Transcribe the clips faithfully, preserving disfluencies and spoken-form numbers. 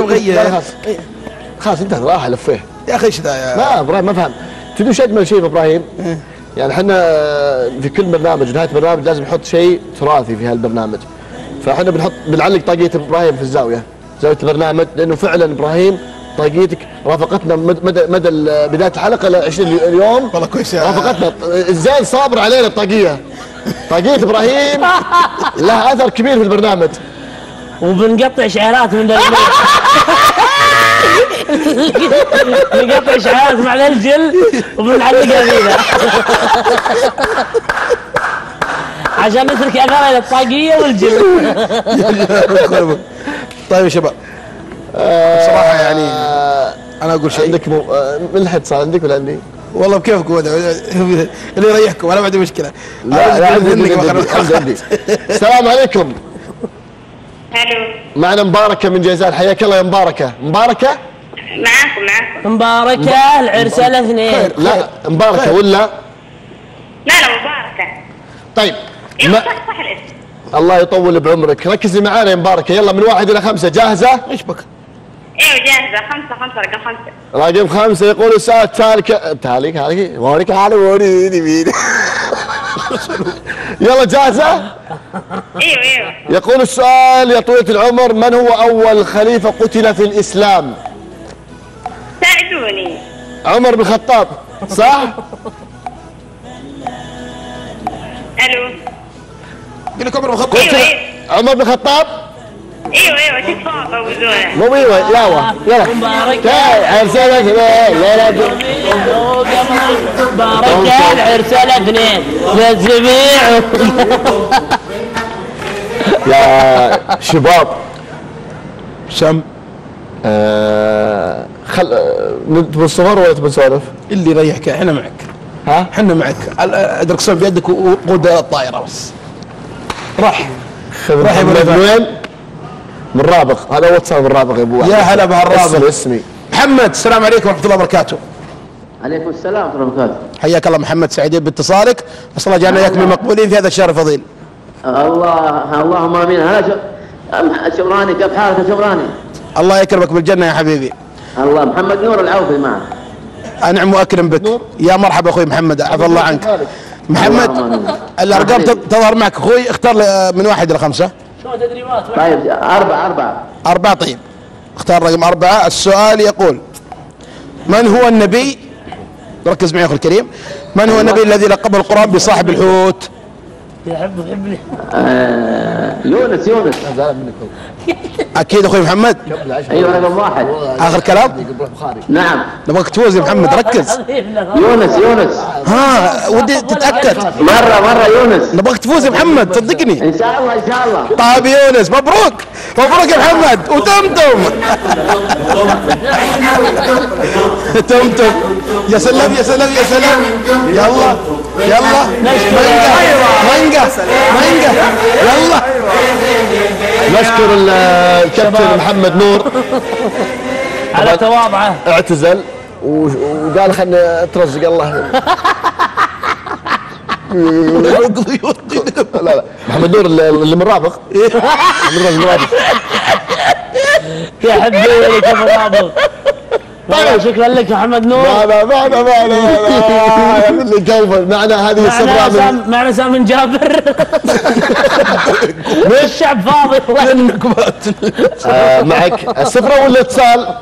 مغير. خلاص انتهى راح لفيه يا اخي ايش ذا يا لا ابراهيم ما فهم. تدري وش اجمل شيء ابراهيم؟ يعني احنا في كل برنامج نهايه برنامج لازم نحط شيء تراثي في هالبرنامج. فاحنا بنحط بنعلق طاقيه ابراهيم في الزاويه، زاويه البرنامج، لانه فعلا ابراهيم طاقيتك رافقتنا مدى مدى بدايه الحلقه ل عشرين يوم. والله كويس رافقتنا الزين صابر علينا الطاقيه. طاقيه ابراهيم لها اثر كبير في البرنامج. وبنقطع شعارات من نقطع شعارات مع الجل وبنعلقها فينا عشان نترك اثرها للطاقيه والجل. طيب يا شباب بصراحه يعني انا اقول شيء. عندك مو... من الحد صار عندك ولا عندي؟ والله بكيفكم اللي يريحكم انا ما عندي مشكله. لا لا عندي عندي عندي. السلام عليكم. الو معنا مباركه من جيزان. حياك الله يا مباركه. مباركه معاكم معاكم مباركه العرس الاثنين. لا مباركه ولا لا لا مباركه. طيب ايوه ما... صح صح الاسم. الله يطول بعمرك. ركزي معانا يا مباركه. يلا من واحد الى خمسه. جاهزه؟ ايش بك؟ ايوه جاهزه. خمسه خمسه رقم خمسه. رقم خمسه يقول السؤال التالي ك... تالي هذه مونيكا على موني مين. يلا جاهزه؟ ايوه ايوه. يقول السؤال يا طويلة العمر: من هو أول خليفة قتل في الإسلام؟ ساعدوني. عمر بن الخطاب صح؟ الو قل لك عمر بن الخطاب. ايوه ايوه عمر بن الخطاب؟ ايوه ايوه تكفى فوزونا. مو ايوه يلا يلا مباركة عرسنا لا لا مباركة العرس الاثنين للزبيع. يا شباب سم آه خل تبغى الصور ولا تبغى نسولف؟ اللي يريحك احنا معك. ها؟ احنا معك. ادرك صوب بيدك وقود الطائره بس. راح راح من وين؟ من رابغ. هذا واتساب من رابغ يا ابو. يا هلا بهالرابغ. اسمي اسمي محمد. السلام عليكم ورحمه الله وبركاته. عليكم السلام ورحمه الله وبركاته. حياك الله محمد. سعيدين باتصالك. بس الله جعلنا اياك من المقبولين في هذا الشهر الفضيل. الله اللهم امين. هلا شمراني كيف حالك يا شمراني؟ الله يكرمك بالجنه يا حبيبي. الله. محمد نور العوفي معك. انعم واكرم بك. نور. يا مرحبا اخوي محمد عفى الله عنك. محمد الارقام تظهر معك اخوي. اختار من واحد الى خمسه. شو تدريبات؟ طيب اربعه اربعه اربعه. طيب اختار رقم اربعه. السؤال يقول: من هو النبي، ركز معي اخي الكريم، من هو النبي الذي لقبه القرآن بصاحب الحوت؟ يحب يحبني. آه يونس يونس. اكيد اخوي محمد. ايوه رقم واحد. اخر كلام؟ نعم. نبغاك تفوز يا محمد. ركز. يونس يونس. ها ودي تتاكد. مره مره يونس. نبغاك تفوز يا محمد صدقني. ان شاء الله ان شاء الله. طيب يونس مبروك مبروك يا محمد. وتمتم تمتم. يا سلام يا سلام يا سلام. يلا يلا منقه منقه منقه. يلا نشكر الكابتن محمد نور على تواضعه. اعتزل وقال خلنا اترزق الله. لا لا محمد نور اللي من رابغ. من رابغ. يا حبيبي كيف رابغ. والله شكرا لك محمد نور. لا لا ما لا ما لا اللي جاوب معنا هذه الصبرة من معنا سامي جابر. مش الشعب فاضي. آه معك الصفرة ولا اتصال؟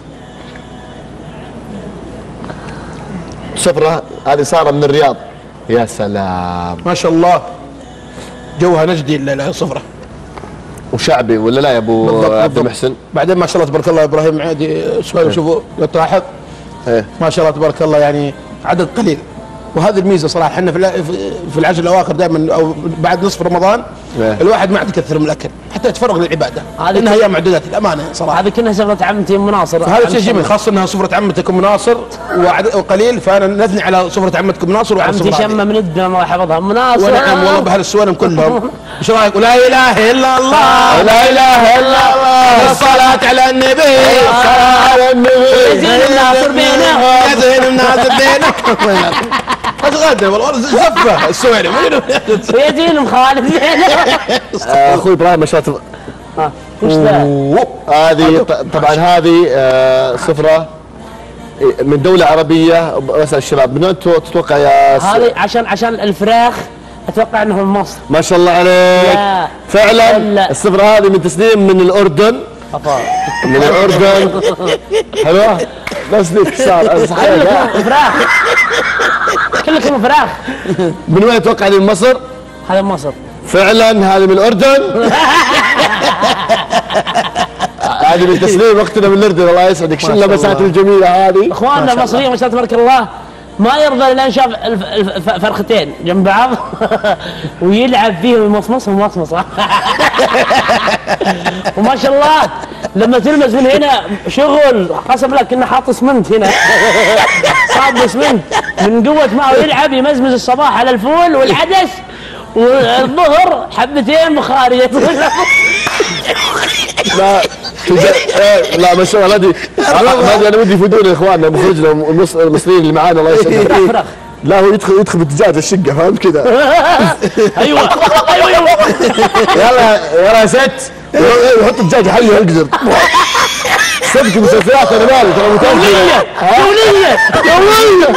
صفرة. هذه سارة من الرياض. يا سلام ما شاء الله جوها نجدي الصفرة. وشعبي ولا لا يا ابو عبد المحسن؟ بعدين ما شاء الله تبارك الله ابراهيم عادي سؤال. شوفوا لو تلاحظ ما شاء الله تبارك الله يعني عدد قليل. وهذه الميزه صراحه احنا في في العشر الاواخر دائما او بعد نصف رمضان إيه؟ الواحد ما عاد يكثر من الاكل حتى يتفرغ للعباده لانها ايام معدودات الامانه صراحه. هذه كلها سفره عمتي ام ناصر. هذا شيء جميل خاصه انها سفره عمتك ام ناصر وقليل فانا نثني على سفره عمتك ام ناصر وعلى عمتي شمه من الدم الله يحفظها ام ناصر. ونعم والله بهال السوالم كلهم. ايش رايك؟ لا اله الا الله لا اله الا الله الصلاه على النبي الصلاه على النبي يزين الناصر بينهم يزين الناصر بينكم. اتغدى والله زفه السوالم ويزين مخالف. اخوي ابراهيم ما شاء الله وش ذا؟ هذه ط- طبعا هذه آه، سفرة من دولة عربية. بسأل الشباب من انتم تتوقع يا س- هذه عشان عشان الفراخ اتوقع انهم من مصر. ما شاء الله عليك. لا. فعلا لا. السفرة هذه من تسليم من الأردن. أفا. من الأردن. حلوة؟ بس ليك صار صحيح. كلكم فراخ. كلكم فراخ. من وين تتوقع هذه من مصر؟ هذا من مصر. فعلا هذه من الأردن. هذه من تسليم اختنا من الأردن. الله يسعدك. شو اللمسات الجميلة هذه؟ اخواننا المصريين ما شاء الله تبارك الله ما يرضى الا شاف الف- الف- فرختين جنب بعض ويلعب فيهم يمصمص ومصمص. وما شاء الله لما تلمس من هنا شغل قسم لك انه حاط اسمنت هنا. صاب اسمنت من قوه ما هو يلعب يمزمز الصباح على الفول والعدس والظهر حبتين بخاريه. لا تج- إيه، لا ما شاء الله دي هذه انا ودي يفيدون اخواننا مخرجنا المص- المصريين اللي معانا الله فراخ يسعدهم. فراخ. لا هو يدخل يدخل بالدجاج الشقه فهمت كذا. ايوه ايوه ايوه يلا يلا يا ست يحط الدجاج يحلي ويقدر. سبك مسلسلات انا مالي ترى متابع. دوليه يا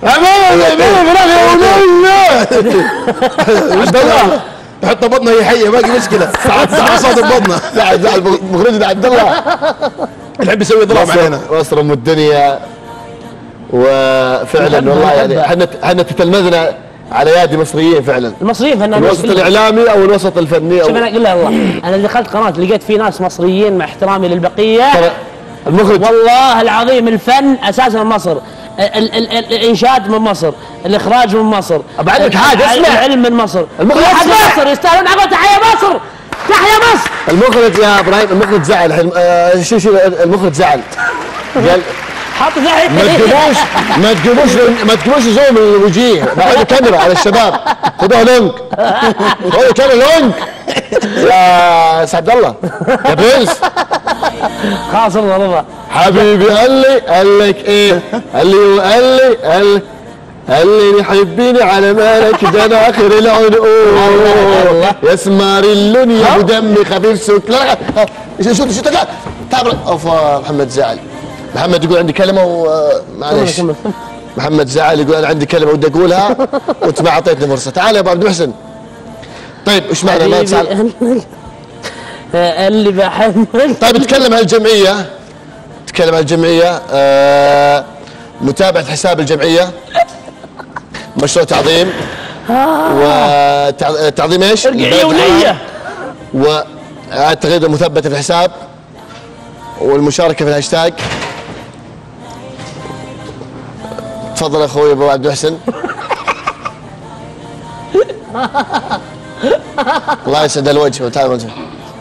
عبد الله يحط بطنه هي حيه باقي مشكله. ساعات ساعات صوت بطنه. زعل زعل مخرجنا عبد الله. يحب يسوي ضرب علينا. مصر ام الدنيا. وفعلا نحبها، والله يعني نحبها. احنا احنا تتلمذنا على يد مصريين فعلا. المصريين فنانين الوسط كلهم. الاعلامي او الوسط الفني شوف او انا اقول لها والله انا دخلت قناه لقيت في ناس مصريين مع احترامي للبقيه. ترى المخرج والله العظيم الفن اساسا من مصر. ال ال ال الانشاد من مصر، الاخراج من مصر، أبعد لك حاجة، اسمع. العلم من مصر، المخرج كل حاجة اسمع. مصر يستاهلون عقب. تحية مصر، تحية مصر. المخرج يا ابراهيم المخرج زعل الحين آه شو شو المخرج زعل قال حط زعل. ما تجيبوش ما تجيبوش ما تجيبوش زوم الوجيه بعد كاميرا على الشباب خذوها لونج خذوا كاميرا لونج يا سعد الله يا برنس خلاص رضا رضا. حبيبي قال لي قال لك ايه قال لي قال لي قال لي قال لي يحبيني على مالك ده انا اخر العنقود يا سمار اللون يا ابو دمي خفيف سوق لا لا شو شو شو تعال تعال اوفا محمد زعل محمد يقول عندي كلمه ومعليش محمد زعل يقول انا عندي كلمه ودي اقولها وانت ما اعطيتني فرصه تعال يا ابو عبد المحسن طيب ايش معنى ما تسال اللي بحبك. طيب نتكلم عن الجمعيه نتكلم عن الجمعيه آه متابعه حساب الجمعيه مشروع تعظيم وتعظيم ايش؟ يوليه. والتغريده مثبته في الحساب والمشاركه في الهاشتاج. تفضل اخوي ابو عبد المحسن. الله يسعد الوجه تعال وجه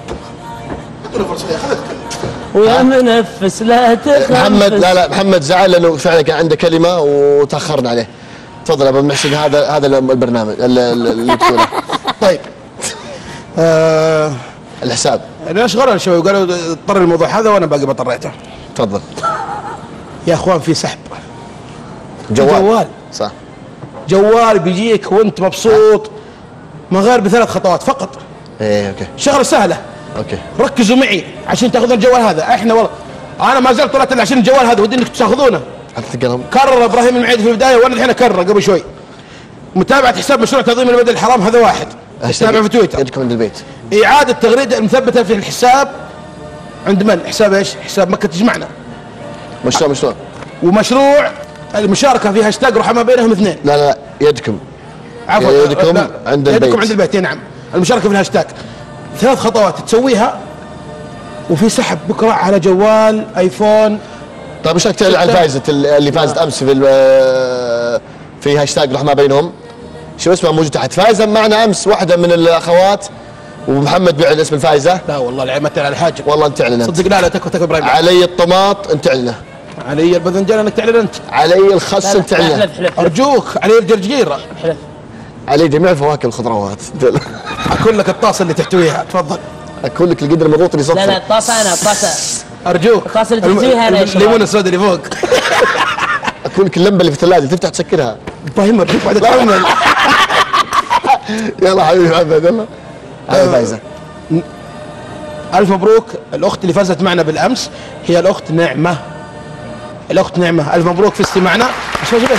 ويا منفس لا تخنفس. محمد لا لا محمد زعل لانه فعلا كان عنده كلمه وتاخرنا عليه. تفضل يا ابو المحسن هذا هذا البرنامج اللي تقوله. طيب آه الحساب ليش غير الشباب قالوا اضطر الموضوع هذا وانا باقي ما اضطريته. تفضل. يا اخوان في سحب جوال جوال صح جوال بيجيك وانت مبسوط من غير بثلاث خطوات فقط. ايه اوكي شغله سهله. اوكي ركزوا معي عشان تاخذون الجوال هذا. احنا والله انا ما زلت طلعت عشان الجوال هذا ودي انك تاخذونه. حط قلم كرر ابراهيم المعيد في البدايه وانا الحين اكرر قبل شوي. متابعه حساب مشروع تنظيم المدى الحرام هذا واحد. تابع في تويتر. يدكم عند البيت. اعاده تغريده المثبته في الحساب عند من؟ حساب ايش؟ حساب مكه تجمعنا. مشروع مشروع ومشروع المشاركه في هاشتاج رحماء بينهم اثنين. لا لا يدكم عفوا يدكم لا. عند البيت. يدكم عند البيت اي نعم. المشاركه في الهاشتاج ثلاث خطوات تسويها وفي سحب بكره على جوال ايفون. طيب ايش رايك تعلن عن فائزه اللي فازت امس في في هاشتاج رحماء بينهم؟ شو اسمها موجود تحت فائزه معنا امس واحده من الاخوات ومحمد بيعلن اسم الفائزه. لا والله العيب ما تعلن على حاجه. والله انت تعلن انت. صدق لا لا تكفى تكفى ابراهيم. علي الطماط انت تعلنه. علي الباذنجان انك تعلن انت. علي الخس انت تعلنه. حلف حلف ارجوك علي الجرجيره. حلف. علي جميع الفواكه والخضروات. اكل لك الطاسه اللي تحتويها تفضل. اكل لك القدر المضغوط اللي صفر. لا لا الطاسة أنا الطاسة. ارجوك الطاسة اللي تحتويها أنا يا شباب. الليمون السوداء اللي فوق. اكل لك اللمبه اللي في الثلاجه تفتح تسكرها. ابراهيم ارجوك بعد تكمل. يلا حبيبي محمد يلا. هذه فايزه. الف مبروك. الاخت اللي فازت معنا بالامس هي الاخت نعمه. الاخت نعمه الف مبروك في استماعنا. بس بس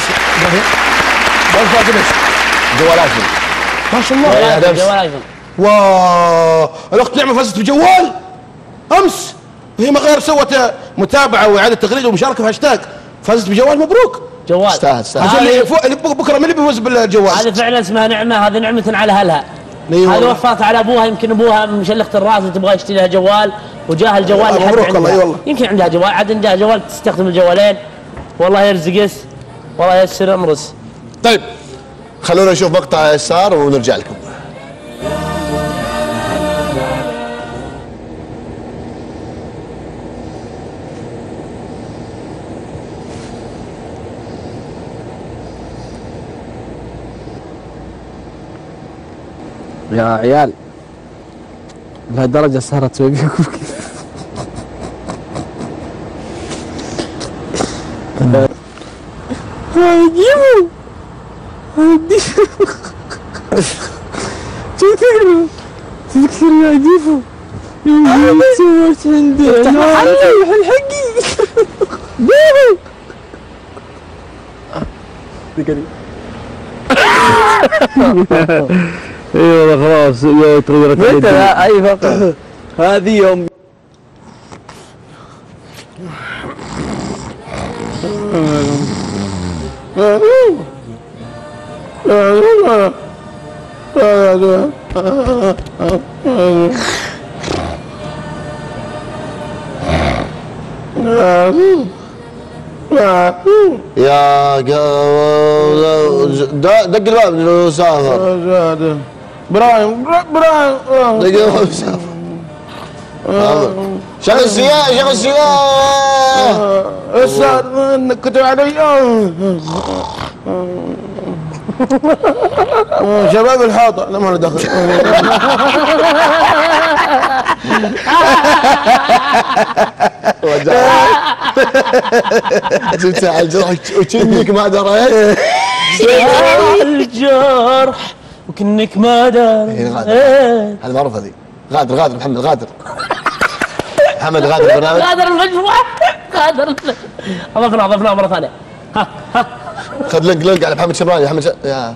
بس جوال ايفون ما شاء الله. جوال ايفون. واو الاخت نعمه فازت بجوال امس، وهي ما غير سوت متابعه واعاده تغريده ومشاركه في هاشتاج، فازت بجوال. مبروك. جوال استاهل استاهل. عشان بكره من اللي بيفوز بالجوال؟ هذه فعلا اسمها نعمه، هذه نعمه على اهلها. أيوة. هذه وفات على ابوها، يمكن ابوها مشلخت الراس وتبغى يشتري لها جوال وجاه الجوال أيوة. لحد مبروك عندها. الله. والله يمكن عندها جوال، عاد عندها جوال تستخدم الجوالين. والله يرزقس والله يسر امرس. طيب خلونا نشوف مقطع يسار ونرجع لكم. يا عيال لهالدرجة صارت تسوي فيكم كذا. جيبوا تذكر تذكر يا ديفو انا ما سويت عندي الحين حقي ديفو ذكري. اي والله خلاص تغيرت اليد. اي فقط هذه يوم يا دق الباب انه سافر. برايم برايم دق الباب سافر. شغل السيارة شغل السيارة. استاذ انك كتب علي. شباب الحاطة لا ما له دخل. جبت على الجرح وكنك ما دريت. الجرح وكنك ما دريت. هذا معروف. هذه غادر غادر محمد غادر محمد غادر البرنامج. غادر المجموعة غادر. اضفنا اضفناه مرة ثانية. ها ها خذ لنق لنق على محمد شمراني. محمد ش... يا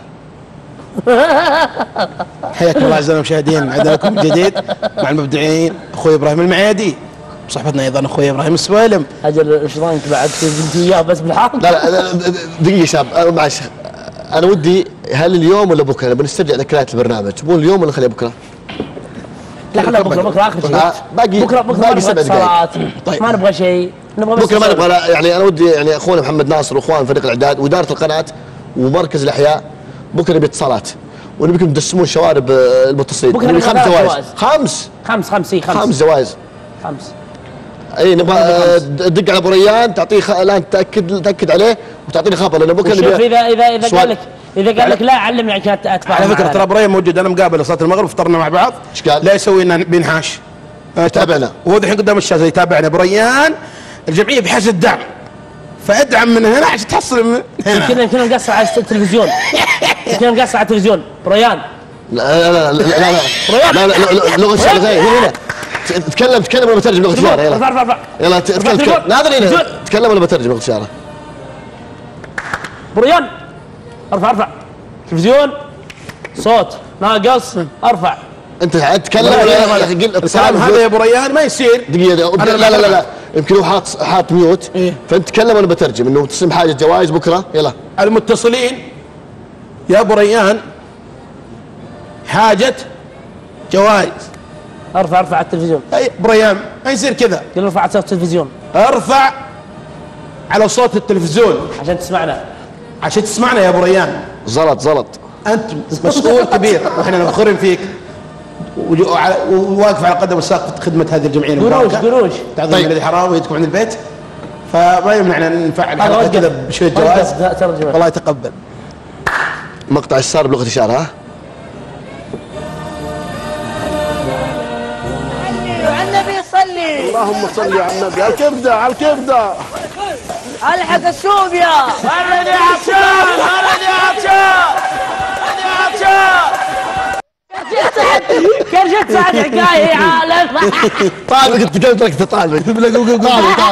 حياكم الله اعزائنا المشاهدين. عندنا لكم جديد مع المبدعين اخوي ابراهيم المعيادي، بصحبتنا ايضا اخوي ابراهيم السوالم. اجل ايش رايك بعد قلت اياه بس بالحق؟ لا لا دقيقة شاب معلش، انا ودي هل اليوم ولا بكره بنسترجع ذكريات البرنامج؟ تبون اليوم ولا خليها بكره؟ لا خليها بكره. بكره اخر شيء. باقي بكره بكره باقي سبع دقائق. طيب ما نبغى شيء، نبغى بس بكره ما نبغى. يعني انا ودي يعني اخونا محمد ناصر واخوان فريق الاعداد واداره القناه ومركز الاحياء بكره نبي اتصالات ونبيكم تدسمون شوارب المتصلين. بكره نبي خمس جوائز. جوائز. خمس خمس خمس اي خمس خمس جوائز. خمس. اي نبغى تدق على ابو ريان تعطيه خ... الان تاكد تاكد عليه وتعطيني خبر لانه بكره شوف اذا اذا اذا سؤال. قال لك اذا قال لك لا علمني عشان اتفاهم. على فكره ترى ابراهيم موجود، انا مقابل صلاه المغرب فطرنا مع بعض. ايش قال؟ لا يسوي لنا بينحاش. تابعنا وهو الحين قدام الشاشه يتابعنا. ابو ريان الجمعيه بحاجه دعم، فادعم من هنا عشان تحصل من هنا. يمكن يمكن نقصر على التلفزيون. يمكن نقصر على التلفزيون. بريان لا لا لا لا لا لا لا لغه الشعر غير هنا. تكلم تكلم ولا بترجم لغه الشعر. يلا ارفع ارفع ارفع يلا تكلم. ناظر هنا تكلم ولا بترجم لغه الشعر. بريان ارفع ارفع تلفزيون صوت ناقص ارفع. انت تتكلم ولا الكلام هذا يا ابو ريان ما يصير. دقيقه. لا لا لا لا يمكن هو حاط حاط ميوت. إيه؟ فانت تتكلم وانا بترجم انه تسلم حاجه جوائز بكره. يلا المتصلين يا ابو ريان حاجه جوائز. ارفع ارفع على التلفزيون. اي ابو ريان ما يصير كذا. قل ارفع على صوت التلفزيون. ارفع على صوت التلفزيون عشان تسمعنا. عشان تسمعنا يا ابو ريان. زلط زلط. انت مسؤول كبير واحنا فخورين فيك وواقف على قدم الساق في خدمه هذه الجمعيه قروش قروش تعظيم طيب. الذي حرام ويدكم عند البيت، فما يمنعنا نفعل حلقه كذا بشويه جوائز. الله يتقبل. مقطع السار بلغه اشاره. ها على النبي صلي. اللهم صل على النبي. على الكبده على الكبده. الحق السوبيا. ولد يا عطشان ولد يا عطشان ولد يا عطشان. كرشت سعد حكايه يا عالم طالبك انت قلت لك طالبك